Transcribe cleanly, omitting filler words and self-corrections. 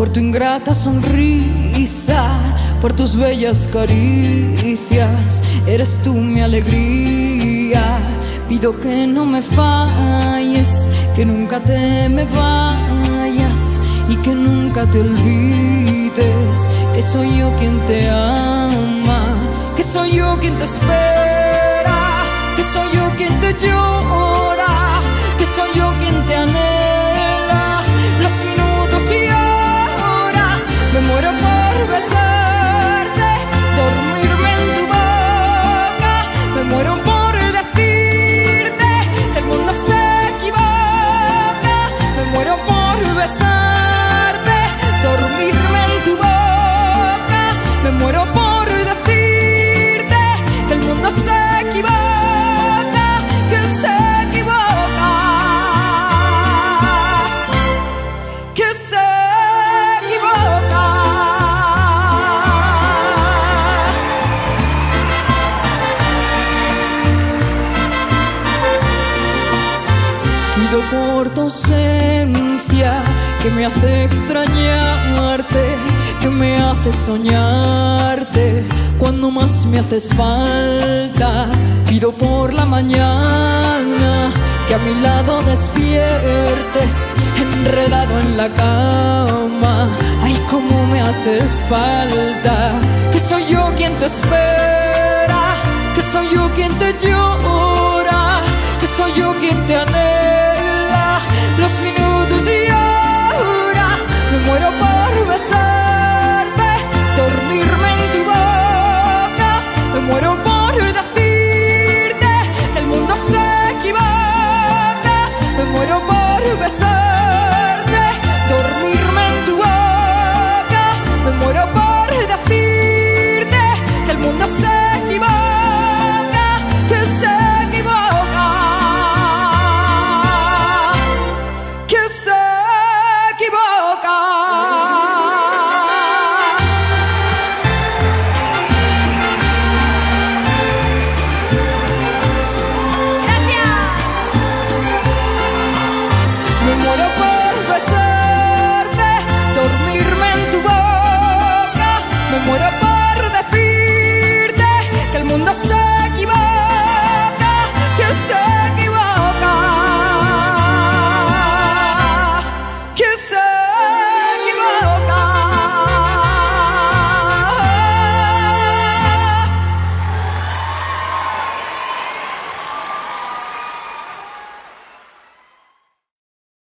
por tu ingrata sonrisa, por tus bellas caricias. Eres tú mi alegría. Pido que no me falles, que nunca te me vayas y que nunca te olvides que soy yo quien te ama, que soy yo quien te espera, que soy yo quien te llora, que soy yo quien te anhela. Los minutos y horas me muero por besarte, dormirme en tu boca. Me muero por decirte que el mundo se equivoca. Me muero por besarte, dormirme en tu boca. Me muero por decirte que el mundo se equivoca, que él se equivoca, que se equivoca. Pido por tu ausencia, que me hace extrañarte, que me hace soñarte cuando más me haces falta. Pido por la mañana, que a mi lado despiertes, enredado en la cama. Ay, cómo me haces falta. Que soy yo quien te espera, que soy yo quien te llora, que soy yo quien te anhela. Los minutos y horas me muero por besarte, dormirme en tu boca. Me muero por decirte que el mundo se equivoca. Me muero por besarte, dormirme en tu boca. Me muero por decirte que el mundo se equivoca.